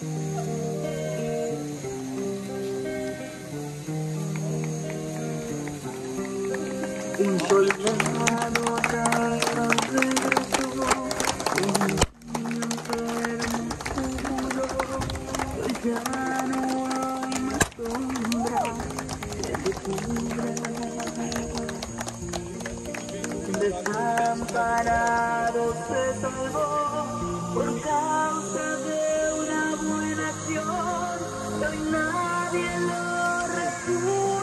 Un soldado atrás regresó, un enfermo juró, que ya no hay más sombra que te cubra. Desamparado se salvó por causa de una buena acción, hoy nadie lo recuerda.